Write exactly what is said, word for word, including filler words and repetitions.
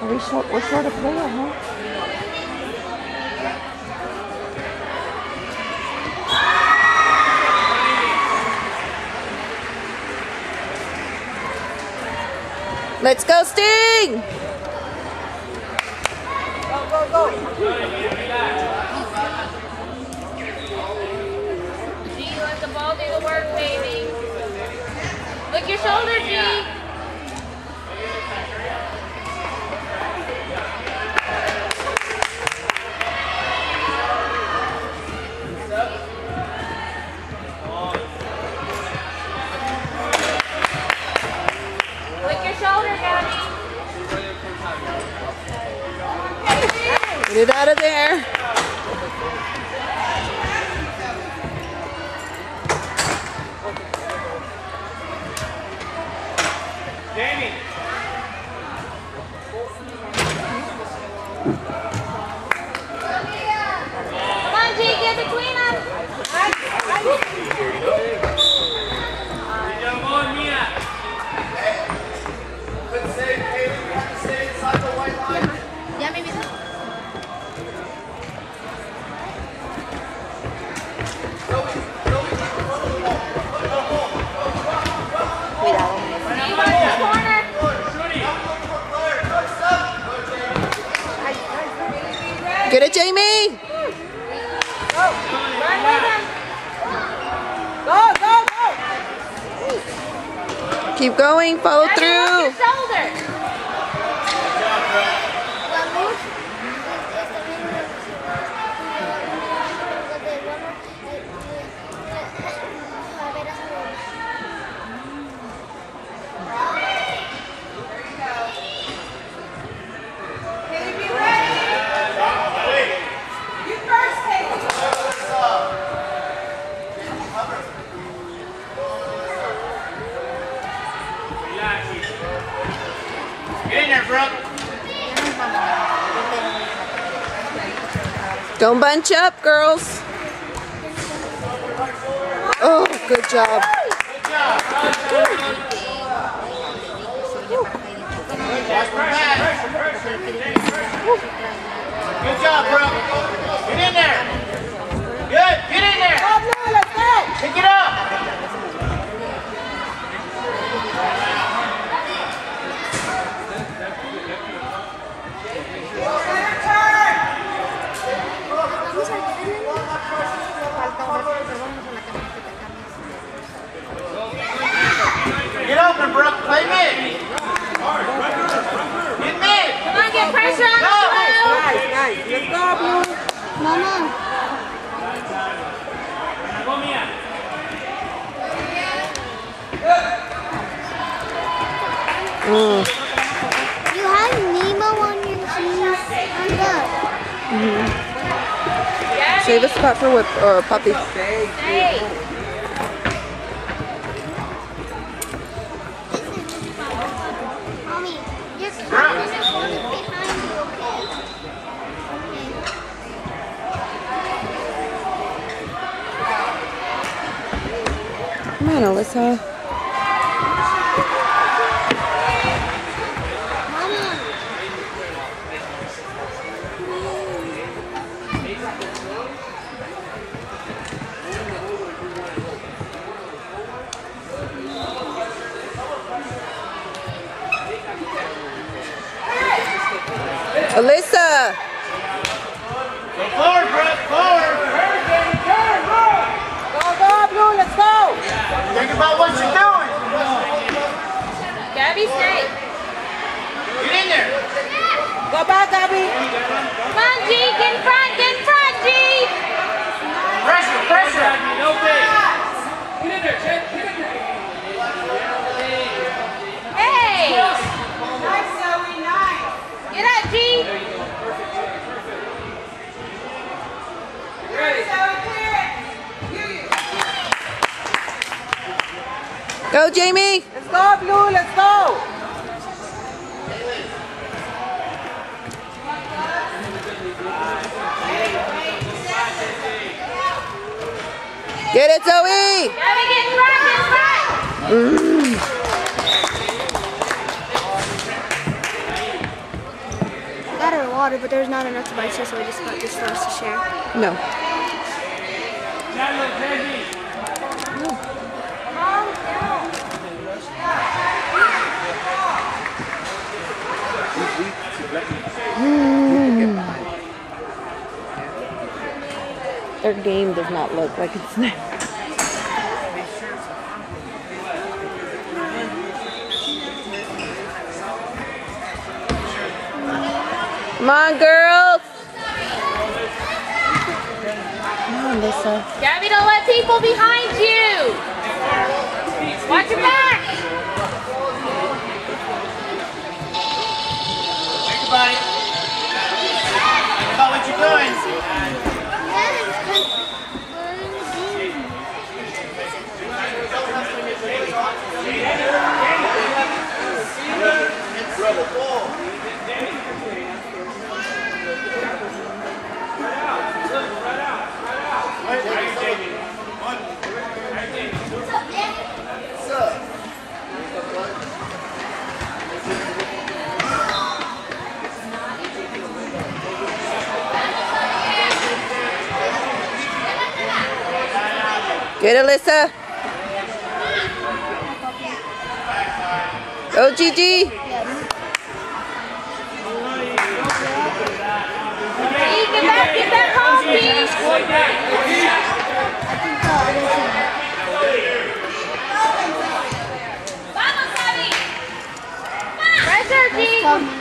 We short, we're short of player, huh? Let's go, Sting! Go, go, go! G, let the ball do the work, baby. Look your shoulder, G. Get it out of there. Jamie. Come on, G, get between them. Come on, Mia. Good save, Kaylee. We have to stay inside the white line. Yeah, maybe. Get it, Jamie! Go! Run with him! Go, go, go! Keep going, follow Now through. your shoulder. Get in there, Brooke. Don't bunch up, girls. Oh, good job. Good job. Good job, Brooke. Get in there. Good. Get in there. Go, Blue, let's go! Pick it up. Get open, Brooke. Play mid. Get mid. Come on, get pressure on Go. the Blue. Nice, nice. Let's go, Blue. Mama. Mm. You have Nemo on your shoes. Mm-hmm. Save a spot for Whip or Puppy. Hey. Mommy, your captain is behind you, okay? Come on, Alyssa. Alyssa! Go forward, Brooke. Forward. Go, go, Blue, let's go! Think about what you're doing. Gabby, stay. Get in there. Go back, Abby! Come on, G, get in front, get in front, G. Pressure, pressure. No big. Get in there, Jen. Get in there. Hey. Nice, Zoe, nice! Get up, G. Ready, Zoe, clear it! You, Go, Jamie! let's go, Blue, let's go! Get it, Zoe! Gabby, get in front, get in front. Mm. water, but there's not enough to buy two, so I just got this for us to share. No. Mm. Their game does not look like it's there. Come on, girls! Come on, Lissa. Gabby, don't let people behind you! Watch your back! Think about it. Think about what you're doing. Good, Alyssa. Go, Gigi. Hey, get back, get back home, please. Vamos, Gabby. Right there, G.